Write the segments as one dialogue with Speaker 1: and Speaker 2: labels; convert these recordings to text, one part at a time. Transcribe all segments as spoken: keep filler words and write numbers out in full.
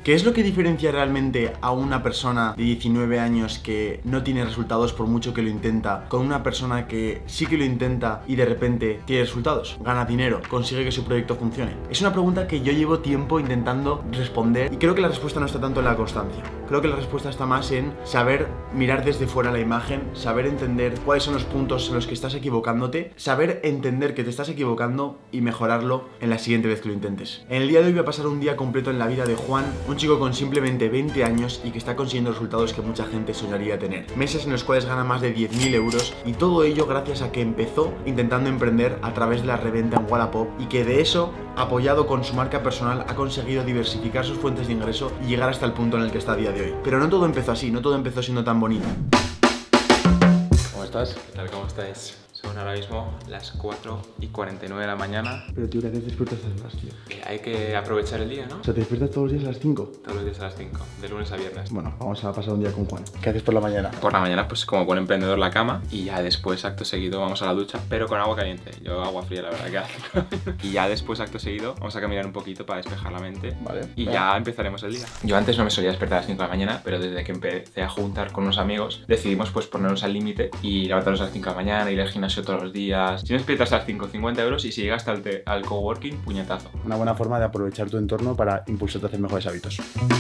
Speaker 1: ¿Qué es lo que diferencia realmente a una persona de diecinueve años que no tiene resultados por mucho que lo intenta, con una persona que sí que lo intenta y de repente tiene resultados, gana dinero, consigue que su proyecto funcione? Es una pregunta que yo llevo tiempo intentando responder y creo que la respuesta no está tanto en la constancia. Creo que la respuesta está más en saber mirar desde fuera la imagen, saber entender cuáles son los puntos en los que estás equivocándote, saber entender que te estás equivocando y mejorarlo en la siguiente vez que lo intentes. En el día de hoy voy a pasar un día completo en la vida de Juan, un chico con simplemente veinte años y que está consiguiendo resultados que mucha gente soñaría tener. Meses en los cuales gana más de diez mil euros y todo ello gracias a que empezó intentando emprender a través de la reventa en Wallapop y que de eso, apoyado con su marca personal, ha conseguido diversificar sus fuentes de ingreso y llegar hasta el punto en el que está a día de hoy. Pero no todo empezó así, no todo empezó siendo tan bonito.
Speaker 2: ¿Cómo estás? ¿Qué tal? ¿Cómo estáis? Son ahora mismo las cuatro y cuarenta y nueve de la mañana.
Speaker 1: Pero tío, ¿qué haces despiertas a las, tío?
Speaker 2: Eh, hay que aprovechar el día, ¿no?
Speaker 1: O sea, ¿te despiertas todos los días a las cinco?
Speaker 2: Todos los días a las cinco, de lunes a viernes.
Speaker 1: Bueno, vamos a pasar un día con Juan. ¿Qué haces por la mañana?
Speaker 2: Por la mañana, pues como buen emprendedor, la cama. Y ya después, acto seguido, vamos a la ducha, pero con agua caliente. Yo agua fría, la verdad que hace. Y ya después, acto seguido, vamos a caminar un poquito para despejar la mente.
Speaker 1: Vale.
Speaker 2: Y
Speaker 1: Vale.
Speaker 2: ya empezaremos el día. Yo antes no me solía despertar a las cinco de la mañana, pero desde que empecé a juntar con unos amigos, decidimos pues ponernos al límite y levantarnos a las cinco de la mañana, ir al gimnasio todos los días. Si no despiertas a las cinco, cincuenta euros, y si llegas hasta el al coworking, puñetazo.
Speaker 1: Una buena forma de aprovechar tu entorno para impulsarte a hacer mejores hábitos.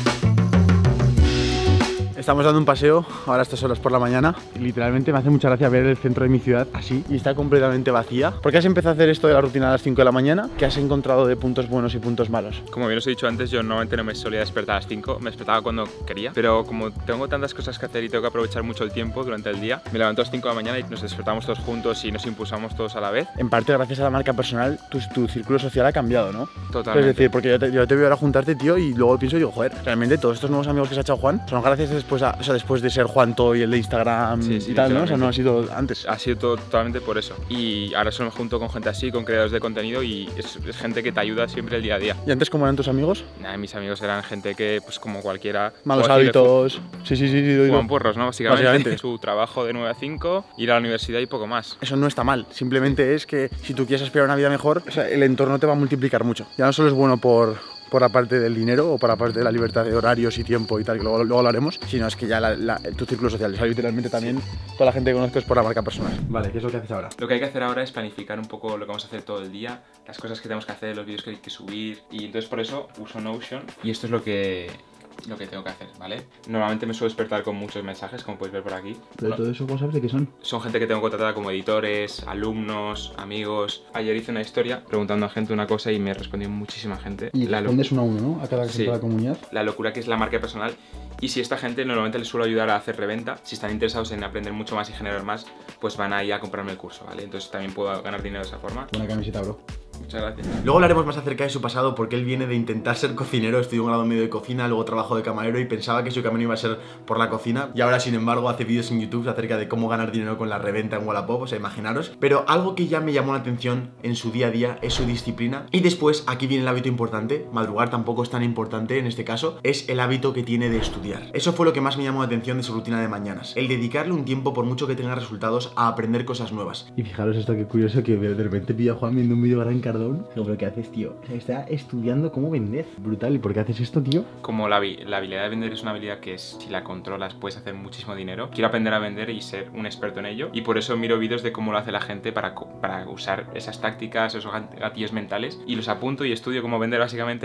Speaker 1: Estamos dando un paseo ahora a estas horas por la mañana y literalmente me hace mucha gracia ver el centro de mi ciudad así y está completamente vacía. ¿Por qué has empezado a hacer esto de la rutina a las cinco de la mañana? ¿Qué has encontrado de puntos buenos y puntos malos?
Speaker 2: Como bien os he dicho antes, yo normalmente no me solía despertar a las cinco, me despertaba cuando quería, pero como tengo tantas cosas que hacer y tengo que aprovechar mucho el tiempo durante el día, me levanto a las cinco de la mañana y nos despertamos todos juntos y nos impulsamos todos a la vez.
Speaker 1: En parte gracias a la marca personal tu, tu círculo social ha cambiado, ¿no?
Speaker 2: Totalmente.
Speaker 1: Es decir, porque yo te, yo te veo ahora juntarte, tío, y luego pienso yo, joder, realmente todos estos nuevos amigos que se ha echado Juan son gracias después a, o sea, después de ser Juan Toy, el de Instagram
Speaker 2: sí, sí,
Speaker 1: y tal, ¿no? O sea, no ha sido antes.
Speaker 2: Ha sido todo, totalmente por eso. Y ahora solo me junto con gente así, con creadores de contenido y es, es gente que te ayuda siempre el día a día.
Speaker 1: ¿Y antes cómo eran tus amigos?
Speaker 2: Nada, mis amigos eran gente que, pues como cualquiera...
Speaker 1: Malos hábitos... Sí, sí, sí, sí.
Speaker 2: Juan porros, ¿no? Básicamente,
Speaker 1: Básicamente.
Speaker 2: Su trabajo de nueve a cinco, ir a la universidad y poco más.
Speaker 1: Eso no está mal, simplemente es que si tú quieres aspirar a una vida mejor, o sea, el entorno te va a multiplicar mucho. Ya no solo es bueno por... por la parte del dinero o por la parte de la libertad de horarios y tiempo y tal, que luego, luego lo haremos, sino es que ya la, la, tu círculo social, o sea, literalmente también sí. Toda la gente que conozco es por la marca personal. Vale, ¿qué es lo que haces ahora?
Speaker 2: Lo que hay que hacer ahora es planificar un poco lo que vamos a hacer todo el día, las cosas que tenemos que hacer, los vídeos que hay que subir, y entonces por eso uso Notion y esto es lo que... lo que tengo que hacer, ¿vale? Normalmente me suelo despertar con muchos mensajes, como podéis ver por aquí.
Speaker 1: ¿Pero bueno, todo eso cómo sabes de qué son?
Speaker 2: Son gente que tengo contratada como editores, alumnos, amigos. Ayer hice una historia preguntando a gente una cosa y me respondió muchísima gente.
Speaker 1: Y la respondes uno a uno, ¿no? A cada,
Speaker 2: sí.
Speaker 1: cada comunidad.
Speaker 2: La locura que es la marca personal. Y si esta gente normalmente les suelo ayudar a hacer reventa, si están interesados en aprender mucho más y generar más, pues van ahí a comprarme el curso, ¿vale? Entonces también puedo ganar dinero de esa forma.
Speaker 1: Buena camiseta, bro.
Speaker 2: Muchas gracias.
Speaker 1: Luego hablaremos más acerca de su pasado, porque él viene de intentar ser cocinero, estudió un grado medio de cocina, luego trabajó de camarero y pensaba que su camino iba a ser por la cocina. Y ahora, sin embargo, hace vídeos en YouTube acerca de cómo ganar dinero con la reventa en Wallapop, o sea, imaginaros. Pero algo que ya me llamó la atención en su día a día es su disciplina. Y después, aquí viene el hábito importante, madrugar tampoco es tan importante en este caso, es el hábito que tiene de estudiar. Eso fue lo que más me llamó la atención de su rutina de mañanas, el dedicarle un tiempo, por mucho que tenga resultados, a aprender cosas nuevas.
Speaker 3: Y fijaros esto, que curioso, que de repente pilla a Juan viendo un vídeo de Gran Cardón. Pero ¿qué haces, tío? O sea, está estudiando cómo vender. Brutal. ¿Y por qué haces esto, tío?
Speaker 2: Como la, la habilidad de vender es una habilidad que es, si la controlas puedes hacer muchísimo dinero, quiero aprender a vender y ser un experto en ello. Y por eso miro vídeos de cómo lo hace la gente para, para usar esas tácticas, esos gatillos mentales. Y los apunto y estudio cómo vender básicamente.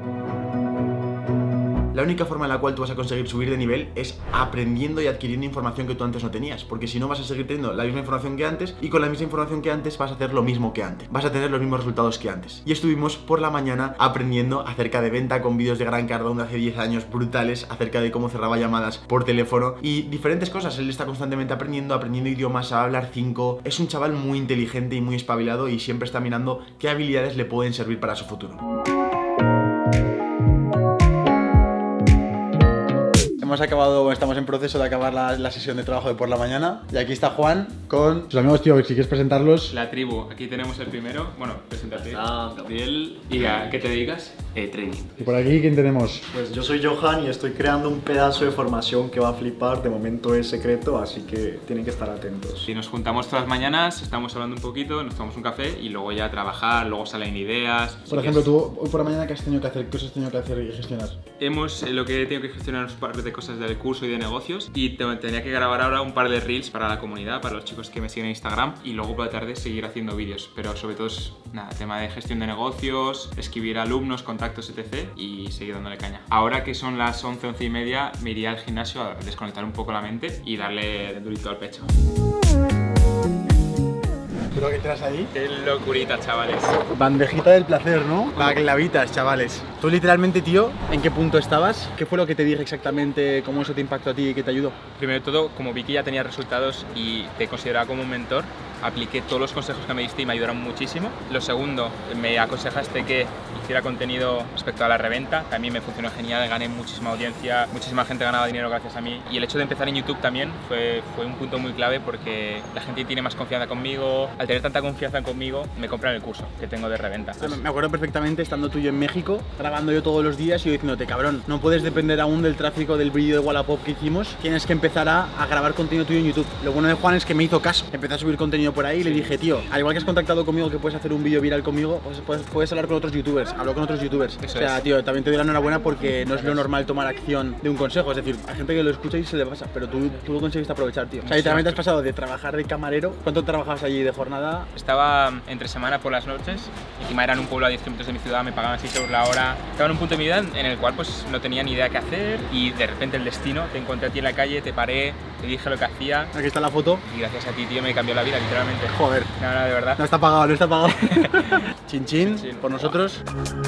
Speaker 1: La única forma en la cual tú vas a conseguir subir de nivel es aprendiendo y adquiriendo información que tú antes no tenías, porque si no vas a seguir teniendo la misma información que antes y con la misma información que antes vas a hacer lo mismo que antes, vas a tener los mismos resultados que antes. Y estuvimos por la mañana aprendiendo acerca de venta con vídeos de Gran Cardón de hace diez años brutales, acerca de cómo cerraba llamadas por teléfono y diferentes cosas. Él está constantemente aprendiendo, aprendiendo idiomas, sabe hablar cinco, es un chaval muy inteligente y muy espabilado y siempre está mirando qué habilidades le pueden servir para su futuro. Hemos acabado, estamos en proceso de acabar la, la sesión de trabajo de por la mañana. Y aquí está Juan con sus amigos, tío, si quieres presentarlos.
Speaker 2: La tribu, aquí tenemos el primero. Bueno, preséntate. Ah, Gabriel. ¿Y a qué te dedicas? eh, trading.
Speaker 3: Y por aquí, ¿quién tenemos?
Speaker 4: Pues yo soy Johan y estoy creando un pedazo de formación que va a flipar. De momento es secreto, así que tienen que estar atentos.
Speaker 2: Si nos juntamos todas las mañanas, estamos hablando un poquito, nos tomamos un café y luego ya a trabajar, luego salen ideas.
Speaker 3: Por ejemplo, tú hoy por la mañana, ¿qué has tenido que hacer? ¿Qué has tenido que hacer y gestionar?
Speaker 2: Hemos, eh, lo que he tenido que gestionar un par de cosas del curso y de negocios y te, tenía que grabar ahora un par de reels para la comunidad, para los chicos que me siguen en Instagram y luego por la tarde seguir haciendo vídeos, pero sobre todo es nada, tema de gestión de negocios, escribir alumnos, contactos, etcétera y seguir dándole caña. Ahora que son las once, once y media, me iría al gimnasio a desconectar un poco la mente y darle durito al pecho.
Speaker 3: ¿Pero qué traes ahí?
Speaker 2: Qué locurita, chavales.
Speaker 3: Bandejita del placer, ¿no? Baglavitas, chavales. Tú literalmente, tío, ¿en qué punto estabas? ¿Qué fue lo que te dije exactamente? ¿Cómo eso te impactó a ti y qué te ayudó?
Speaker 2: Primero de todo, como vi que ya tenía resultados y te consideraba como un mentor, apliqué todos los consejos que me diste y me ayudaron muchísimo. Lo segundo, me aconsejaste que hiciera contenido respecto a la reventa, también me funcionó genial, gané muchísima audiencia, muchísima gente ganaba dinero gracias a mí y el hecho de empezar en YouTube también fue, fue un punto muy clave porque la gente tiene más confianza conmigo, al tener tanta confianza conmigo me compran el curso que tengo de reventa.
Speaker 3: Me acuerdo perfectamente estando tú y yo en México, grabando yo todos los días y yo diciéndote, cabrón, no puedes depender aún del tráfico del vídeo de Wallapop que hicimos, tienes que empezar a, a grabar contenido tuyo en YouTube. Lo bueno de Juan es que me hizo caso, empecé a subir contenido por ahí y le dije, tío, al igual que has contactado conmigo que puedes hacer un vídeo viral conmigo, pues puedes, puedes hablar con otros youtubers, hablo con otros youtubers.
Speaker 2: Eso
Speaker 3: o sea,
Speaker 2: es.
Speaker 3: tío, también te doy la enhorabuena porque no es lo normal tomar acción de un consejo, es decir, hay gente que lo escucha y se le pasa, pero tú, tú lo conseguiste aprovechar, tío. O sea, literalmente has pasado de trabajar de camarero, ¿cuánto trabajabas allí de jornada?
Speaker 2: Estaba entre semana por las noches, encima era en un pueblo a diez kilómetros de mi ciudad, me pagaban seis euros la hora. Estaba en un punto de mi vida en el cual pues no tenía ni idea qué hacer y de repente el destino, te encontré a ti en la calle, te paré, te dije lo que hacía.
Speaker 3: Aquí está la foto.
Speaker 2: Y gracias a ti, tío, me cambió la vida, literalmente.
Speaker 3: Joder.
Speaker 2: No, no, de verdad.
Speaker 3: No está pagado, no está pagado. Chin chin,
Speaker 2: Chin, chin.
Speaker 3: por nosotros.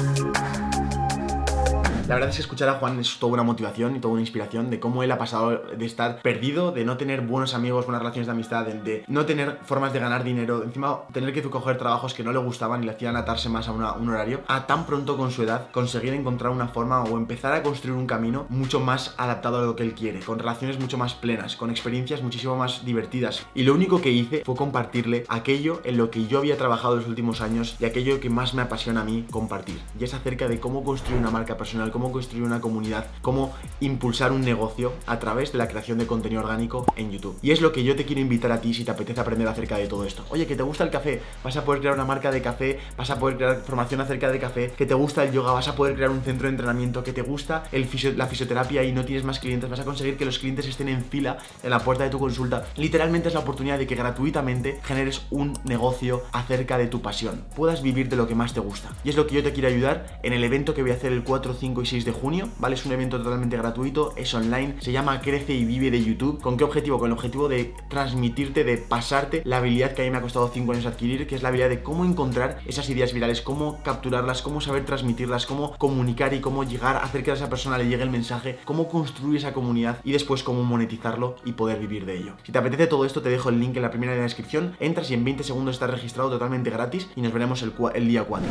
Speaker 1: La verdad es que escuchar a Juan es toda una motivación y toda una inspiración de cómo él ha pasado de estar perdido, de no tener buenos amigos, buenas relaciones de amistad, de, de no tener formas de ganar dinero, de encima tener que coger trabajos que no le gustaban y le hacían atarse más a una, un horario, a tan pronto con su edad conseguir encontrar una forma o empezar a construir un camino mucho más adaptado a lo que él quiere, con relaciones mucho más plenas, con experiencias muchísimo más divertidas. Y lo único que hice fue compartirle aquello en lo que yo había trabajado los últimos años y aquello que más me apasiona a mí compartir. Y es acerca de cómo construir una marca personal, cómo construir una comunidad, cómo impulsar un negocio a través de la creación de contenido orgánico en YouTube. Y es lo que yo te quiero invitar a ti si te apetece aprender acerca de todo esto. Oye, que te gusta el café, vas a poder crear una marca de café, vas a poder crear formación acerca de café, que te gusta el yoga, vas a poder crear un centro de entrenamiento, que te gusta el fisio la fisioterapia y no tienes más clientes, vas a conseguir que los clientes estén en fila en la puerta de tu consulta. Literalmente es la oportunidad de que gratuitamente generes un negocio acerca de tu pasión, puedas vivir de lo que más te gusta. Y es lo que yo te quiero ayudar en el evento que voy a hacer el cuatro, cinco y seis de junio, ¿vale? Es un evento totalmente gratuito, es online, se llama Crece y Vive de YouTube. ¿Con qué objetivo? Con el objetivo de transmitirte, de pasarte la habilidad que a mí me ha costado cinco años adquirir, que es la habilidad de cómo encontrar esas ideas virales, cómo capturarlas, cómo saber transmitirlas, cómo comunicar y cómo llegar a hacer que a esa persona le llegue el mensaje, cómo construir esa comunidad y después cómo monetizarlo y poder vivir de ello. Si te apetece todo esto, te dejo el link en la primera de la descripción, entras y en veinte segundos estás registrado totalmente gratis y nos veremos el, el día cuatro.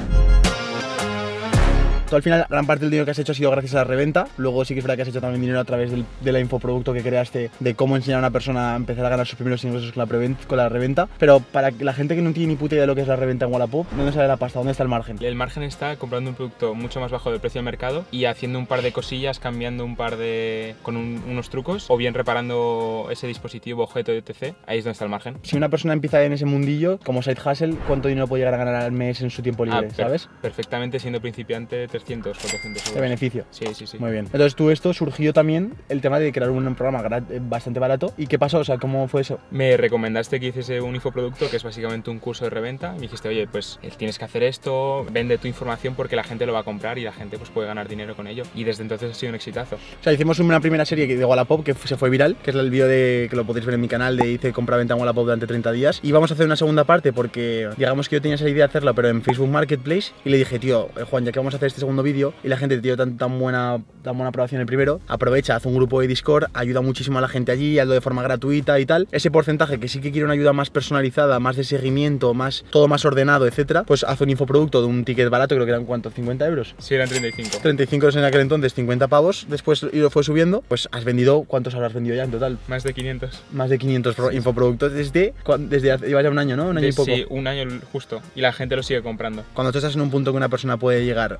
Speaker 3: Tú al final, gran parte del dinero que has hecho ha sido gracias a la reventa. Luego sí que es verdad que has hecho también dinero a través del, de la infoproducto que creaste, de cómo enseñar a una persona a empezar a ganar sus primeros ingresos con la, con la reventa. Pero para la gente que no tiene ni puta idea de lo que es la reventa en Wallapop, ¿dónde sale la pasta? ¿Dónde está el margen?
Speaker 2: El margen está comprando un producto mucho más bajo del precio del mercado y haciendo un par de cosillas, cambiando un par de... con un, unos trucos, o bien reparando ese dispositivo, objeto, etcétera. Ahí es donde está el margen.
Speaker 3: Si una persona empieza en ese mundillo, como side hustle, ¿cuánto dinero puede llegar a ganar al mes en su tiempo libre?
Speaker 2: Ah, per
Speaker 3: ¿sabes?
Speaker 2: Perfectamente, siendo principiante, trescientos, cuatrocientos euros.
Speaker 3: De beneficio.
Speaker 2: Sí, sí, sí.
Speaker 3: Muy bien. Entonces tú esto surgió también el tema de crear un programa bastante barato. ¿Y qué pasó? O sea, ¿cómo fue eso?
Speaker 2: Me recomendaste que hiciese un infoproducto que es básicamente un curso de reventa. Me dijiste, oye, pues tienes que hacer esto, vende tu información porque la gente lo va a comprar y la gente pues puede ganar dinero con ello. Y desde entonces ha sido un exitazo.
Speaker 3: O sea, hicimos una primera serie de Wallapop que se fue viral, que es el vídeo de que lo podéis ver en mi canal de hice compra-venta en Wallapop durante treinta días. Y vamos a hacer una segunda parte porque digamos que yo tenía esa idea de hacerlo, pero en Facebook Marketplace. Y le dije, tío, Juan, ya que vamos a hacer este segundo vídeo y la gente te dio tan, tan buena tan buena aprobación el primero, aprovecha, haz un grupo de Discord, ayuda muchísimo a la gente allí, hazlo de forma gratuita y tal. Ese porcentaje que sí que quiere una ayuda más personalizada, más de seguimiento, más todo más ordenado, etcétera, pues haz un infoproducto de un ticket barato, creo que eran ¿cuánto? ¿cincuenta euros?
Speaker 2: Sí, eran treinta y cinco.
Speaker 3: treinta y cinco euros en aquel entonces, cincuenta pavos, después y lo fue subiendo, pues has vendido, ¿cuántos habrás vendido ya en total?
Speaker 2: Más de quinientos.
Speaker 3: Más de quinientos sí. Infoproductos desde, desde hace, llevas ya un año, ¿no? Un año
Speaker 2: de,
Speaker 3: y poco.
Speaker 2: Sí, un año justo, y la gente lo sigue comprando.
Speaker 3: Cuando tú estás en un punto que una persona puede llegar haciendo tu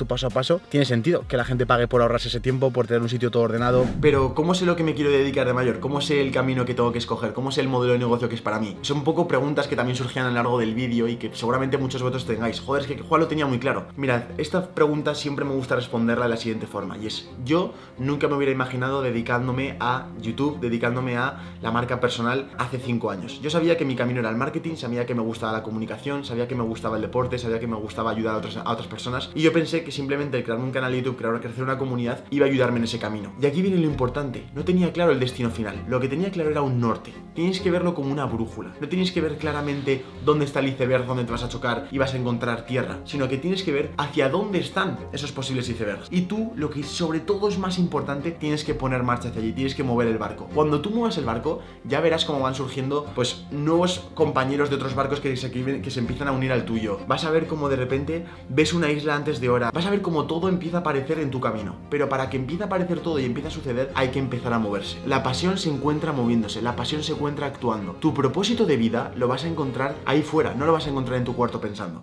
Speaker 3: hecho paso a paso, tiene sentido que la gente pague por ahorrarse ese tiempo, por tener un sitio todo ordenado.
Speaker 1: Pero ¿cómo sé lo que me quiero dedicar de mayor? ¿Cómo sé el camino que tengo que escoger? ¿Cómo sé el modelo de negocio que es para mí? Son un poco preguntas que también surgían a lo largo del vídeo y que seguramente muchos de vosotros tengáis. Joder, es que Juan lo tenía muy claro. Mirad, esta pregunta siempre me gusta responderla de la siguiente forma, y es: yo nunca me hubiera imaginado dedicándome a YouTube, dedicándome a la marca personal hace cinco años. Yo sabía que mi camino era el marketing, sabía que me gustaba la comunicación, sabía que me gustaba el deporte, sabía que me gustaba ayudar a otras, a otras personas, y yo pensé que simplemente el crear un canal de YouTube, crear, crecer una comunidad, iba a ayudarme en ese camino. Y aquí viene lo importante: no tenía claro el destino final, lo que tenía claro era un norte. Tienes que verlo como una brújula, no tienes que ver claramente dónde está el iceberg, dónde te vas a chocar y vas a encontrar tierra, sino que tienes que ver hacia dónde están esos posibles icebergs. Y tú, lo que sobre todo es más importante, tienes que poner marcha hacia allí, tienes que mover el barco. Cuando tú muevas el barco, ya verás cómo van surgiendo pues nuevos compañeros de otros barcos que se, que se empiezan a unir al tuyo. Vas a ver cómo de repente ves una isla antes de hora, vas a ver cómo todo empieza a aparecer en tu camino. Pero para que empiece a aparecer todo y empiece a suceder, hay que empezar a moverse. La pasión se encuentra moviéndose, la pasión se encuentra actuando. Tu propósito de vida lo vas a encontrar ahí fuera, no lo vas a encontrar en tu cuarto pensando.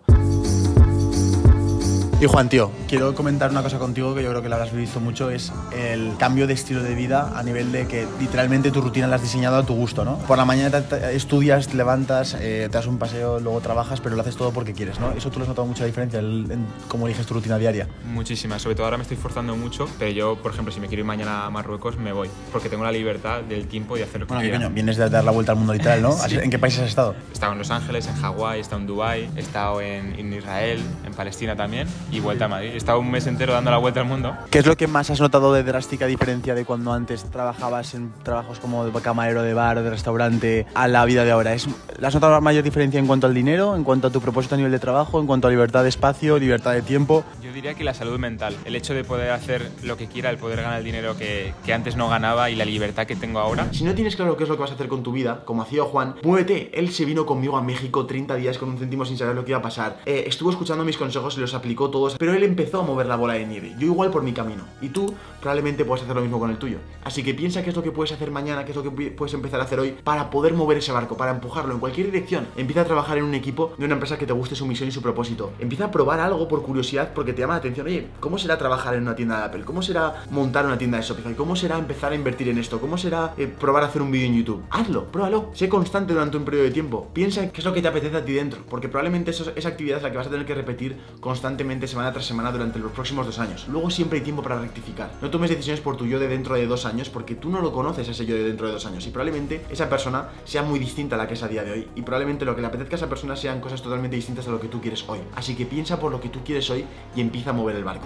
Speaker 3: Y Juan, tío, quiero comentar una cosa contigo que yo creo que la habrás visto mucho, es el cambio de estilo de vida a nivel de que literalmente tu rutina la has diseñado a tu gusto, ¿no? Por la mañana te, te estudias, te levantas, eh, te das un paseo, luego trabajas, pero lo haces todo porque quieres, ¿no? ¿Eso tú le has notado mucha diferencia en, en cómo eliges tu rutina diaria?
Speaker 2: Muchísima, sobre todo ahora me estoy forzando mucho, pero yo, por ejemplo, si me quiero ir mañana a Marruecos, me voy, porque tengo la libertad del tiempo de hacer lo que
Speaker 3: bueno,
Speaker 2: quiera.
Speaker 3: Bueno, vienes de dar la vuelta al mundo literal, ¿no?
Speaker 2: Sí.
Speaker 3: ¿En qué países has estado?
Speaker 2: He estado en Los Ángeles, en Hawái, he estado en Dubái, he estado en, en Israel, en Palestina también, y vuelta a Madrid. He estado un mes entero dando la vuelta al mundo.
Speaker 3: ¿Qué es lo que más has notado de drástica diferencia de cuando antes trabajabas en trabajos como de camarero de bar o de restaurante a la vida de ahora? ¿Es, ¿Has notado la mayor diferencia en cuanto al dinero, en cuanto a tu propósito a nivel de trabajo, en cuanto a libertad de espacio, libertad de tiempo?
Speaker 2: Yo diría que la salud mental, el hecho de poder hacer lo que quiera, el poder ganar el dinero que, que antes no ganaba y la libertad que tengo ahora.
Speaker 1: Si no tienes claro qué es lo que vas a hacer con tu vida, como hacía Juan, muévete. Él se vino conmigo a México treinta días con un céntimo sin saber lo que iba a pasar. Eh, estuvo escuchando mis consejos y los aplicó todos, pero él empezó a mover la bola de nieve. Yo igual por mi camino. Y tú probablemente puedas hacer lo mismo con el tuyo. Así que piensa qué es lo que puedes hacer mañana, qué es lo que puedes empezar a hacer hoy para poder mover ese barco, para empujarlo en cualquier dirección. Empieza a trabajar en un equipo de una empresa que te guste su misión y su propósito. Empieza a probar algo por curiosidad porque te llama la atención. Oye, ¿cómo será trabajar en una tienda de Apple? ¿Cómo será montar una tienda de Shopify? ¿Cómo será empezar a invertir en esto? ¿Cómo será eh, probar a hacer un vídeo en YouTube? Hazlo, pruébalo. Sé constante durante un periodo de tiempo. Piensa qué es lo que te apetece a ti dentro, porque probablemente eso, esa actividad es la que vas a tener que repetir constantemente semana tras semana durante los próximos dos años. Luego siempre hay tiempo para rectificar. No tomes decisiones por tu yo de dentro de dos años porque tú no lo conoces, ese yo de dentro de dos años, y probablemente esa persona sea muy distinta a la que es a día de hoy, y probablemente lo que le apetezca a esa persona sean cosas totalmente distintas a lo que tú quieres hoy. Así que piensa por lo que tú quieres hoy y empieza a mover el barco.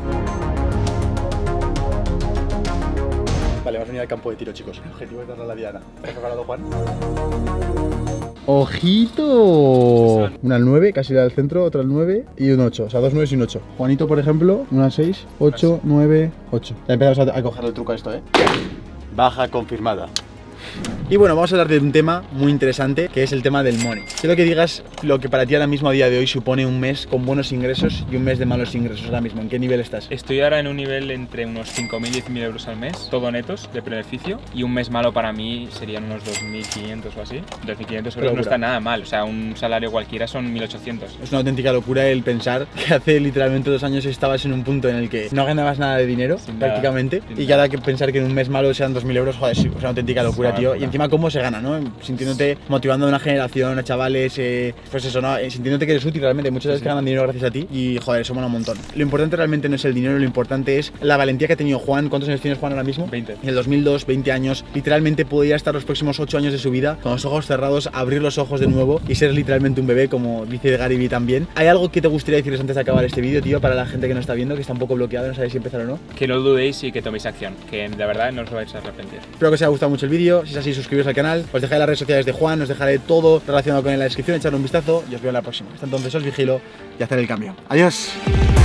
Speaker 3: Vale, vamos a venir al campo de tiro, chicos. El objetivo es darle a la diana. ¿Estás preparado, Juan? ¡Ojito! Una al nueve, casi la del centro, otra al nueve y un ocho. O sea, dos nueve y un ocho. Juanito, por ejemplo, una al seis, ocho, nueve, ocho. Ya empezamos a, a coger el truco a esto, ¿eh? Baja confirmada. Y bueno, vamos a hablar de un tema muy interesante, que es el tema del money. Quiero que digas lo que para ti ahora mismo a día de hoy supone un mes con buenos ingresos y un mes de malos ingresos ahora mismo. ¿En qué nivel estás?
Speaker 2: Estoy ahora en un nivel entre unos cinco mil y diez mil euros al mes, todo netos de beneficio, y un mes malo para mí serían unos dos mil quinientos o así. dos mil quinientos euros no está nada mal, o sea, un salario cualquiera son mil ochocientos.
Speaker 3: Es una auténtica locura el pensar que hace literalmente dos años estabas en un punto en el que no ganabas nada de dinero, sin prácticamente, nada, y que ahora que pensar que en un mes malo sean dos mil euros, joder, es una auténtica locura, tío. Y encima cómo se gana, ¿no? Sintiéndote motivando a una generación, a chavales, eh, pues eso, ¿no? Eh, sintiéndote que eres útil realmente. Muchas veces sí, que ganan dinero gracias a ti y, joder, eso mola un montón. Lo importante realmente no es el dinero, lo importante es la valentía que ha tenido Juan. ¿Cuántos años tienes, Juan, ahora mismo?
Speaker 2: veinte.
Speaker 3: En el dos mil dos, veinte años. Literalmente podría estar los próximos ocho años de su vida con los ojos cerrados, abrir los ojos de nuevo y ser literalmente un bebé, como dice Gary Vee también. ¿Hay algo que te gustaría decirles antes de acabar este vídeo, tío, para la gente que no está viendo, que está un poco bloqueada, no sabe si empezar o no?
Speaker 2: Que no lo dudéis y que toméis acción, que de verdad no os vais a arrepentir.
Speaker 3: Espero que os haya gustado mucho el vídeo. Si es así, suscribiros al canal. Os dejaré las redes sociales de Juan, os dejaré todo relacionado con él en la descripción, echarle un vistazo y os veo en la próxima. Hasta entonces os vigilo y hacer el cambio. ¡Adiós!